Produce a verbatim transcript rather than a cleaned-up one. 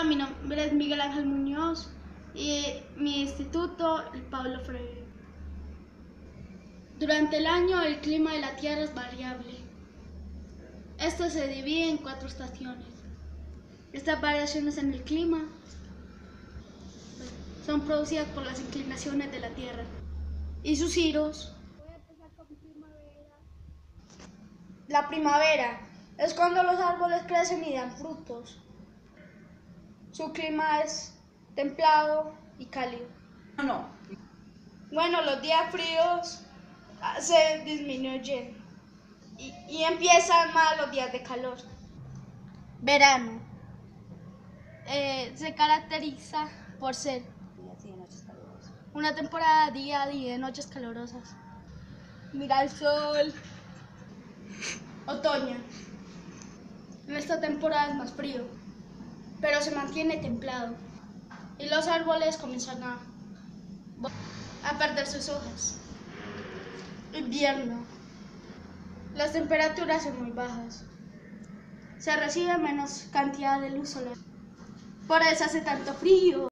Hola, mi nombre es Miguel Ángel Muñoz y mi instituto, el Pablo Freire. Durante el año el clima de la Tierra es variable. Esto se divide en cuatro estaciones. Estas variaciones en el clima son producidas por las inclinaciones de la Tierra y sus giros. Voy a empezar con primavera. La primavera es cuando los árboles crecen y dan frutos. Su clima es templado y cálido. No. Bueno, los días fríos se disminuyen y, y empiezan más los días de calor. Verano eh, se caracteriza por ser una temporada día a día, noches calurosas. Mira el sol. Otoño. En esta temporada es más frío, pero se mantiene templado y los árboles comienzan a, a perder sus hojas. Invierno. Las temperaturas son muy bajas. Se recibe menos cantidad de luz solar. Por eso hace tanto frío.